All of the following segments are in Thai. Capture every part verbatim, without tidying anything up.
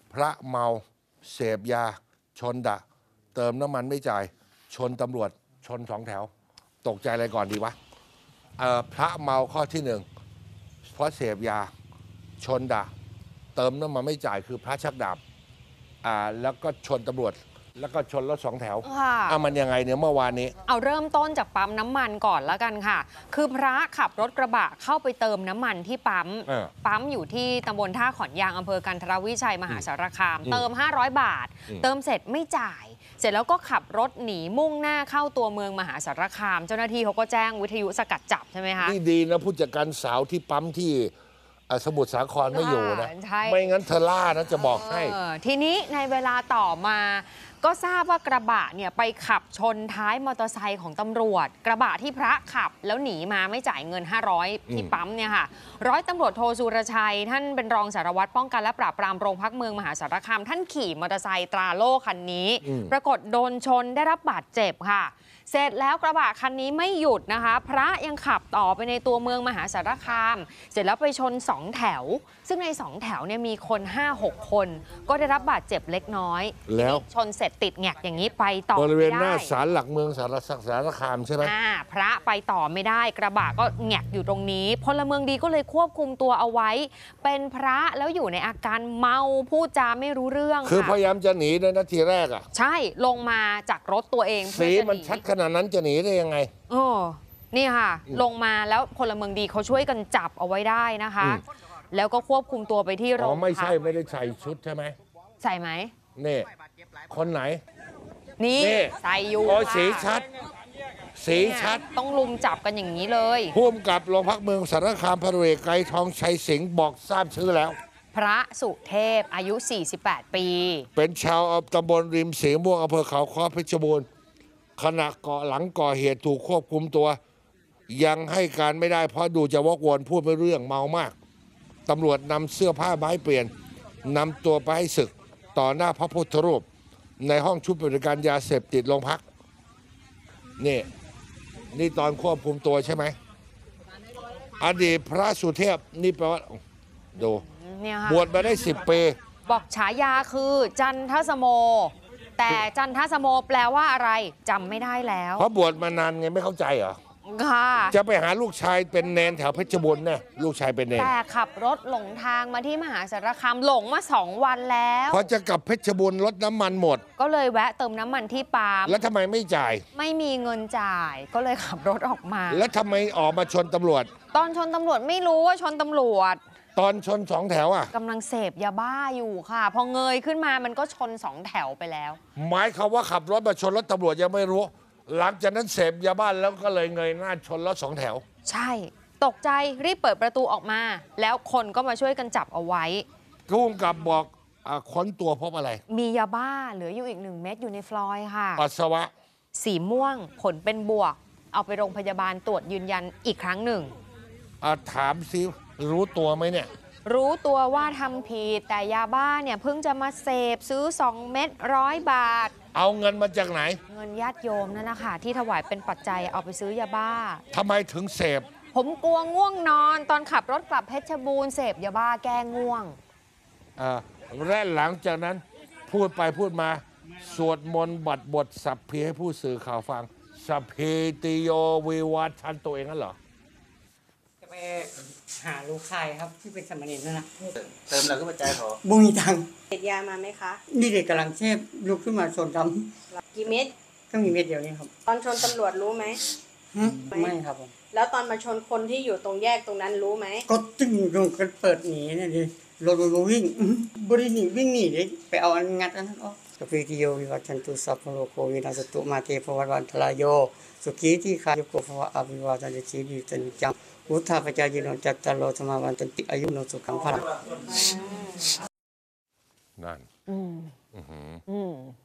พระเมาเสพยาชนดะเติมน้ำมันไม่จ่ายชนตำรวจชนสองแถวตกใจอะไรก่อนดีวะเอ่อพระเมาข้อที่หนึ่งเพราะเสพยาชนดะเติมน้ำมันไม่จ่ายคือพระชักดาบอ่าแล้วก็ชนตำรวจแล้วก็ชนรถสองแถวอ่ะมันยังไงเนี่ยเมื่อวานนี้เอาเริ่มต้นจากปั๊มน้ำมันก่อนแล้วกันค่ะคือพระขับรถกระบะเข้าไปเติมน้ำมันที่ปั๊มปั๊มอยู่ที่ตำบลท่าขอนยางอำเภอกันทรวิชัยมหาสารคามเติมห้าร้อยบาทเติมเสร็จไม่จ่ายเสร็จแล้วก็ขับรถหนีมุ่งหน้าเข้าตัวเมืองมหาสารคามเจ้าหน้าที่เขาก็แจ้งวิทยุสกัดจับใช่ไหมคะนี่ดีนะผู้จัดการสาวที่ปั๊มที่สมุทรสาครไม่อยู่นะไม่งั้นเธอล่านะจะบอกให้ทีนี้ในเวลาต่อมาก็ทราบว่ากระบะเนี่ยไปขับชนท้ายมอเตอร์ไซค์ของตำรวจกระบะที่พระขับแล้วหนีมาไม่จ่ายเงินห้าร้อยที่ปั๊มเนี่ยค่ะร้อยตำรวจโทสุรชัยท่านเป็นรองสารวัตรป้องกันและปราบปรามโรงพักเมืองมหาสารคามท่านขี่มอเตอร์ไซค์ตราโล่คันนี้ปรากฏโดนชนได้รับบาดเจ็บค่ะเสร็จแล้วกระบะคันนี้ไม่หยุดนะคะพระยังขับต่อไปในตัวเมืองมหาสารคามเสร็จแล้วไปชนสองแถวซึ่งในสองแถวเนี่ยมีคน ห้าหก คนก็ได้รับบาดเจ็บเล็กน้อยแล้วชนเสร็จติดแงกอย่างนี้ไปต่อไม่ได้บริเวณหน้าศาลหลักเมืองสารสารคามใช่ไหมอ่าพระไปต่อไม่ได้กระบะก็แงกอยู่ตรงนี้พลเมืองดีก็เลยควบคุมตัวเอาไว้เป็นพระแล้วอยู่ในอาการเมาพูดจาไม่รู้เรื่องคือพยายามจะหนีเลยนะทีแรกอ่ะใช่ลงมาจากรถตัวเองสีมันชัดขนาดนั้นจะหนีได้ยังไงโอ้นี่ค่ะลงมาแล้วพลเมืองดีเขาช่วยกันจับเอาไว้ได้นะคะแล้วก็ควบคุมตัวไปที่โรงพักอ๋อไม่ใช่ไม่ได้ใส่ชุดใช่ไหมใส่ไหมนี่คนไหนนี่ใส่อยู่โอ้สีชัดสีชัดต้องลุมจับกันอย่างนี้เลยผู้กำกับโรงพักเมืองสารคามพระเวกไกรทองชัยสิงห์บอกทราบชื่อแล้วพระสุเทพอายุสี่สิบแปดปีเป็นชาวตำบลริมสีม่วงอำเภอเขาค้อเพชรบูรณ์ขณะก่อหลังก่อเหตุถูกควบคุมตัวยังให้การไม่ได้เพราะดูจะวกวนพูดไม่เรื่องเมามากตำรวจนำเสื้อผ้ามาให้เปลี่ยนนำตัวไปให้ศึกต่อหน้าพระพุทธรูปในห้องชุดบริการยาเสพติดโรงพักนี่นี่ตอนควบคุมตัวใช่ไหมอดีตพระสุเทพนี่แปลว่าดูบวชมาได้สิบปีบอกฉายาคือจันทสโมแต่จันทสโมแปลว่าอะไรจำไม่ได้แล้วเพราะบวชมานานไงไม่เข้าใจเหรอค่ะจะไปหาลูกชายเป็นเนนแถวเพชรบูรณ์เนี่ยลูกชายเป็นเนนแต่ขับรถหลงทางมาที่มหาสารคามหลงมาสองวันแล้วพอจะกลับเพชรบูรณ์รถน้ำมันหมดก็เลยแวะเติมน้ำมันที่ปั๊มแล้วทำไมไม่จ่ายไม่มีเงินจ่ายก็เลยขับรถออกมาแล้วทำไมออกมาชนตำรวจตอนชนตำรวจไม่รู้ว่าชนตำรวจตอนชนสองแถวอ่ะกำลังเสพยาบ้าอยู่ค่ะพอเงยขึ้นมามันก็ชนสองแถวไปแล้วหมายความว่าขับรถมาชนรถตำรวจยังไม่รู้หลังจากนั้นเสพยาบ้าแล้วก็เลยเงยหน้าชนรถสองแถวใช่ตกใจรีบเปิดประตูออกมาแล้วคนก็มาช่วยกันจับเอาไว้ผู้กำกับบอกค้นตัวพบอะไรมียาบ้าเหลืออยู่อีกหนึ่งเม็ดอยู่ในฟลอยด์ค่ะปัสสาวะสีม่วงผลเป็นบวกเอาไปโรงพยาบาลตรวจยืนยันอีกครั้งหนึ่งถามซิรู้ตัวไหมเนี่ยรู้ตัวว่าทำผิดแต่ยาบ้าเนี่ยเพิ่งจะมาเสพซื้อสองเม็ดร้อยบาทเอาเงินมาจากไหนเงินญาติโยมนั่นแหละค่ะที่ถวายเป็นปัจจัยเอาไปซื้อยาบ้าทำไมถึงเสพผมกลัวง่วงนอนตอนขับรถกลับเพชรบูรณ์เสพยาบ้าแก้ง่วงอ่าและหลังจากนั้นพูดไปพูดมาสวดมนต์บัดบทสัพเพให้ผู้สื่อข่าวฟังสัพเพติโยวิวัชชันตัวเองนั่นเหรอจะไปหาลูกชายครับที่เป็นสามเณรนั่นนะเติมแล้วก็ปัจจัยขอบุญตังเสพยามาไหมคะนี่เด็กกำลังเชฟลุกขึ้นมาชนดำกี่เม็ดก็มีเม็ดเดียวนี่ครับตอนชนตำรวจรู้ไหมไม่ครับผมแล้วตอนมาชนคนที่อยู่ตรงแยกตรงนั้นรู้ไหมก็ตึ้งตรงกันเปิดหนีนี่ดิรถรถวิ่งบริหนีวิ่งหนีเลยไปเอาอันงัดอันนั้นออกสปิติโยวิวัชชันตุสัพพโลโควินาศตุมาเตภวัตวันทลายโยสุขีที่ขายุโกภวะอภิวาทนาชีวิตันจังอุทธาปจายโนจัตตาโลธรรมวันตันติอายุโนสุขังพลังนั่นอืมอืม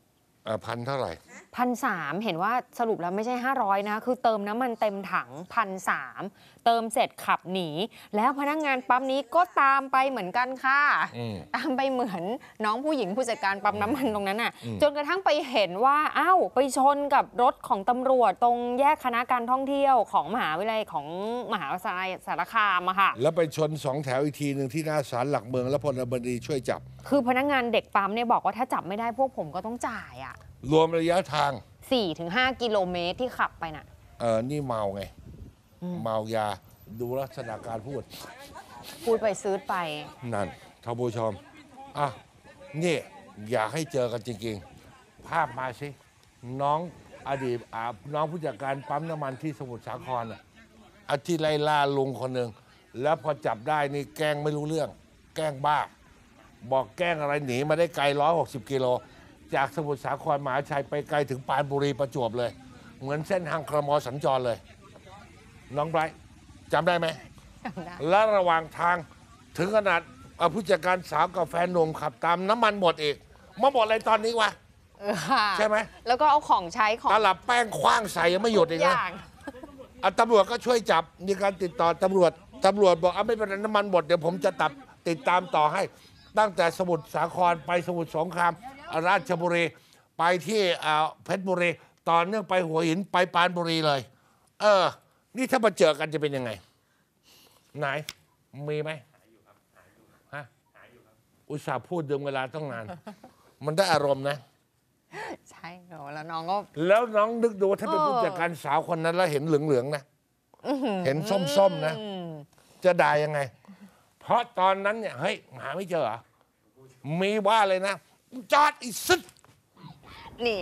อ่าพันเท่าไหร่พันสามเห็นว่าสรุปแล้วไม่ใช่ห้าร้อยนะคือเติมน้ำมันเต็มถังพันสามเติมเสร็จขับหนี แล้วพนักงานปั๊มนี้ก็ตามไปเหมือนกันค่ะ ตามไปเหมือนน้องผู้หญิงผู้จัดการปั๊มน้ำมันตรงนั้นน่ะจนกระทั่งไปเห็นว่าอ้าวไปชนกับรถของตำรวจตรงแยกคณะการท่องเที่ยวของมหาวิทยาลัยของมหาวิทยาลัยสารคามอะค่ะแล้วไปชนสองแถวอีกทีหนึ่งที่หน้าศาลหลักเมืองแล้วพลเมืองดีช่วยจับคือพนักงานเด็กปั๊มเนี่ยบอกว่าถ้าจับไม่ได้พวกผมก็ต้องจ่ายอะรวมระยะทางสี่ถึงห้ากิโลเมตรที่ขับไปน่ะเออนี่เมาไง เมายาดูลักษณะการพูดพูดไปซื้อไปนั่นท่านผู้ชมอ่ะนี่อยากให้เจอกันจริงๆ ภาพมาสิ น้องอดีตอ่าน้องผู้จัดการปั๊มน้ำมันที่สมุทรสาครอ่ะอาที่ไล่ล่าลุงคนหนึ่งแล้วพอจับได้นี่แกล้งไม่รู้เรื่อง แกล้งบ้า บอกแกล้งอะไรหนีมาได้ไกลร้อยหกสิบกิโล จากสมุทรสาครมหาชัยไปไกลถึงปรานบุรีประจวบเลย เหมือนเส้นทางครมสัญจรเลย น้องไบรท์จำได้ไหม และระหว่างทางถึงขนาดเอาผู้จัดการสาวกับแฟนหนุ่มขับตามน้ำมันหมดอีกมาหมดอะไรตอนนี้วะเออค่ะใช่ไหมแล้วก็เอาของใช้ของตลับแป้งคว้างใส่ยังไม่หยุดอีกทุนะอย่างอ่ะตำรวจก็ช่วยจับมีการติดต่อตำรวจตำรวจบอกอ่ะไม่เป็นไรน้ำมันหมดเดี๋ยวผมจะตัดติดตามต่อให้ ตั้งแต่สมุทรสาครไปสมุทรสงครามราชบุรีไปที่อ่าเพชรบุรีต่อเนื่องไปหัวหินไปปรานบุรีเลย เออ นี่ถ้ามาเจอกันจะเป็นยังไง ไหน มีไหมฮะอุตส่าห์พูดดึงเวลาต้องนาน มันได้อารมณ์นะใช่แล้วน้องก็แล้วน้องนึกดูถ้าเป็นเออผู้จัดการสาวคนนั้นแล้วเห็นเหลืองๆนะ เห็นส้มๆนะ จะด่ายังไง เพราะตอนนั้นเนี่ยเฮ้ยหาไม่เจอเหรอมีว่าเลยนะ จอดอีสุดนี่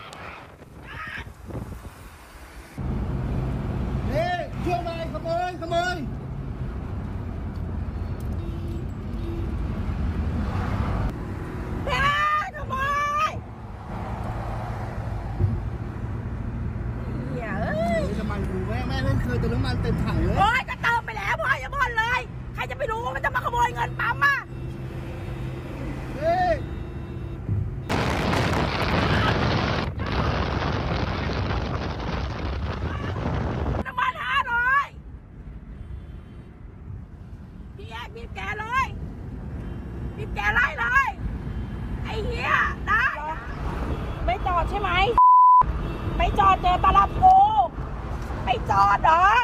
เฮ้ยช่วยหน่อยขโมยขโมยแม่ขโมยเฮ้ยเอ้ยน้ำมันกูแม่แม่ไม่เคยเติมน้ำมันเต็มถังเลยโอ๊ยก็เติมไปแล้วพ่ออย่าบ่นเลย ใครจะไปรู้ว่ามันจะมาขโมยเงินปั๊มอ่ะเฮ้ยน้ำมันห้าร้อยพี่แยกบีบแกเลยบีบแกไล่เลย ไอ้เหี้ยได้ ไม่จอดใช่ไหม ไม่จอดเจอตลับกูไม่จอดเหรอ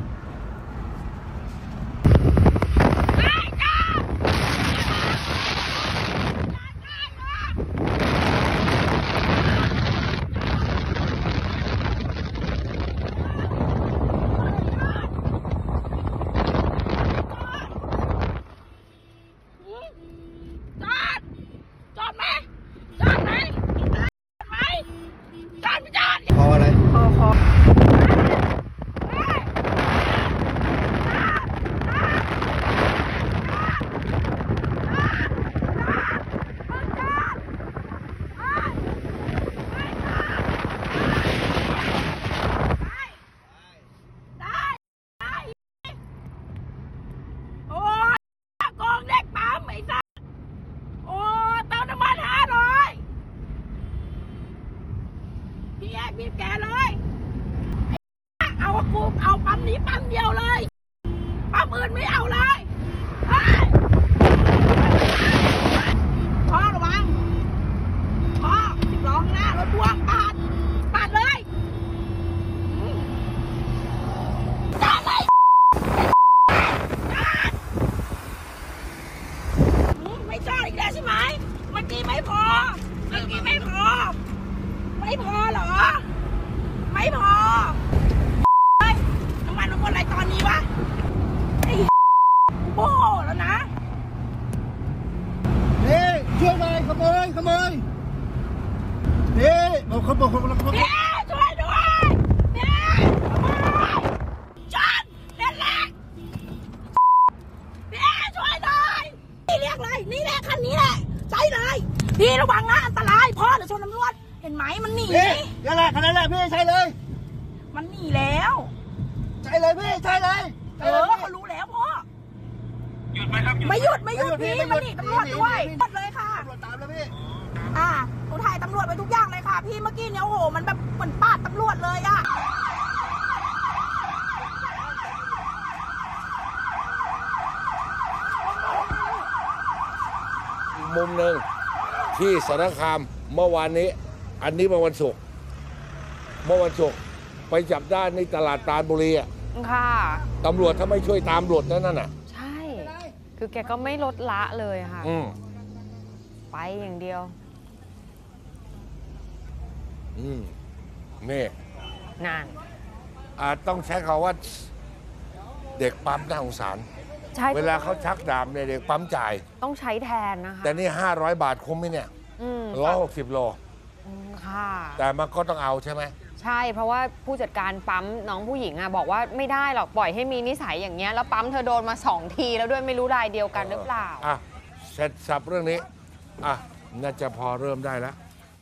ไม่จอด จอด จอดไหมจอดไหมจอดไหมจอดไม่จอดพออะไรพอพอโอ้ยโกงเด็กปั๊มไอ้สัสโอ้เติมน้ำมันห้าร้อยพี่แยกบีบแกเลยไอ้เอากูเอาปั๊มนี้ปั๊มเดียวเลยปั๊มอื่นไม่เอาเลยเฮ้ยพ่อระวังพ่อสิบล้อข้างหน้ารถพ่วงปาดปาดเลยอืมจอดเลย อืมไม่จอดอีกแล้วใช่ไหมเมื่อกี้ไม่พอเมื่อกี้ไม่พอ ไม่พอเหรอ ไม่พอเฮ้ยน้ำมันมันหมดอะไรตอนนี้วะไอ้โบ้แล้วนะเฮ้ยช่วยหน่อยขโมยขโมยเฮ้ยเอาขโมยขโมยขโมยเดี๋ยวช่วยด้วยเดี๋ยวโอ้ยจอดเด็ดแรกเดี๋ยวช่วยหน่อยนี่เรียกเลยนี่แหละคันนี้แหละใช่เลยพี่ระวังนะอันตรายพ่อเดี๋ยวชนตำรวจเห็นไหมมันหนีเฮ้ยนั่นแหละขนาดนั้นแหละพี่ใช่เลยมันหนีแล้วใช่เลยพี่ใช่เลยเออเขารู้แล้วพ่อหยุดไหมครับไม่หยุดไม่หยุดพี่มันหนีตำรวจด้วยหมดเลยค่ะตำรวจตามแล้วพี่อ่าหนูถ่ายตำรวจไปทุกอย่างเลยค่ะเนี่ยโอ้โหมันแบบเหมือนปาดตำรวจเลยอะอีกมุมหนึ่งที่สารคามเมื่อวานนี้ อันนี้เมื่อวันศุกร์เมื่อวันศุกร์ไปจับได้ในตลาดปราณบุรีอ่ะค่ะตำรวจถ้าไม่ช่วยตามหลุดนั่นน่ะใช่ คือแกก็ไม่ลดละเลยค่ะอืมไปอย่างเดียวอืมนี่นานอาจต้องใช้คำว่า เด็กปั๊มน่าสงสารใช่เวลาเขาชักดาบเนี่ยเด็กปั๊มจ่ายต้องใช้แทนนะคะแต่นี่ห้าร้อยบาทคุ้มไหมเนี่ยอืมร้อยหกสิบโลอืมค่ะแต่มันก็ต้องเอาใช่ไหมใช่เพราะว่าผู้จัดการปั๊มน้องผู้หญิงอ่ะบอกว่าไม่ได้หรอกปล่อยให้มีนิสัยอย่างเงี้ยแล้วปั๊มเธอโดนมาสองทีแล้วด้วยไม่รู้รายเดียวกันหรือเปล่าอ่ะเสร็จสับเรื่องนี้ อ่ะ น่าจะพอเริ่มได้แล้ว